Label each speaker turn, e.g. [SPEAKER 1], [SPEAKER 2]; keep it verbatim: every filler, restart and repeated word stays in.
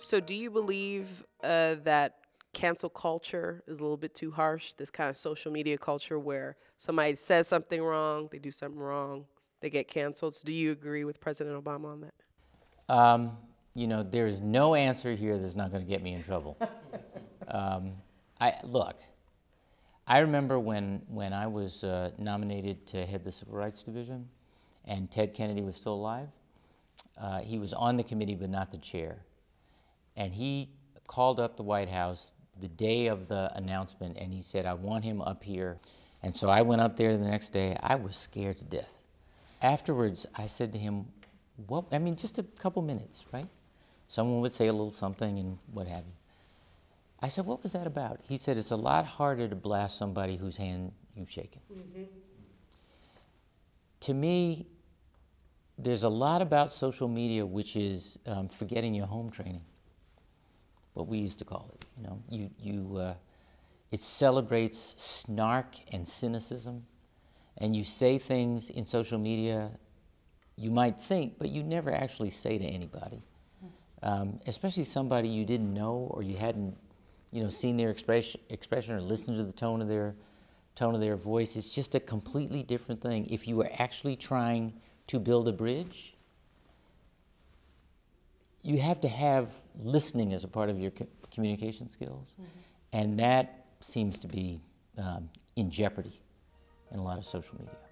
[SPEAKER 1] So do you believe uh, that cancel culture is a little bit too harsh, this kind of social media culture where somebody says something wrong, they do something wrong, they get canceled? So do you agree with President Obama on that?
[SPEAKER 2] Um, you know, there is no answer here that's not going to get me in trouble. um, I, look, I remember when, when I was uh, nominated to head the Civil Rights Division and Ted Kennedy was still alive. Uh, he was on the committee but not the chair. And he called up the White House the day of the announcement and he said, I want him up here. And so I went up there the next day. I was scared to death. Afterwards, I said to him, what, I mean, just a couple minutes, right? Someone would say a little something and what have you. I said, what was that about? He said, it's a lot harder to blast somebody whose hand you've shaken. Mm-hmm. To me, there's a lot about social media which is um, forgetting your home training, what we used to call it. You know, you, you, uh, it celebrates snark and cynicism, and you say things in social media you might think, but you never actually say to anybody, um, especially somebody you didn't know or you hadn't, you know, seen their expression, expression or listened to the tone of their, tone of their voice. It's just a completely different thing. If you were actually trying to build a bridge, you have to have listening as a part of your co communication skills, mm-hmm. and that seems to be um, in jeopardy in a lot of social media.